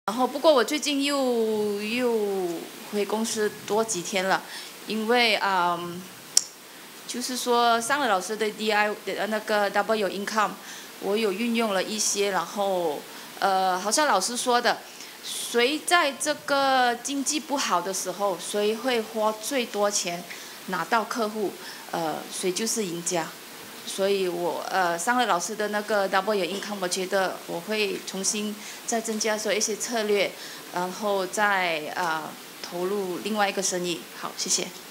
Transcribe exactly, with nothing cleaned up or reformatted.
然后不过我最近又又回公司多几天了，因为啊、嗯，就是说上了老师的 D I 的那个 Double 有 Income， 我有运用了一些，然后呃，好像老师说的，谁在这个经济不好的时候，谁会花最多钱拿到客户，呃，谁就是赢家。所以我呃上了老师的那个 Double 有 Income， 我觉得我会重新再增加说一些策略，然后再啊、呃、投入另外一个生意。好，谢谢。